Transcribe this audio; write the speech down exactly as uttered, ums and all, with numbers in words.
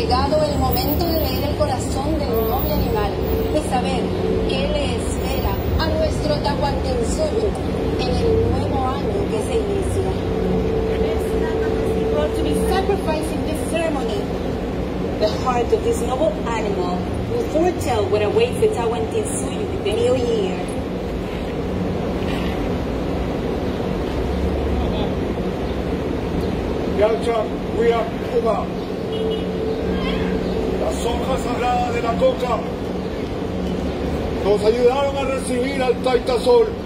llegado el momento de leer el corazón del noble animal y saber qué le espera a nuestro Tahuantinsuyo en el nuevo año que se inicia. To be sacrificing this ceremony, the heart of this noble animal will foretell what awaits the Tahuantinsuyo in the new year. Yacha, Huia, Puma. Las hojas sagradas de la coca nos ayudaron a recibir al Taita Sol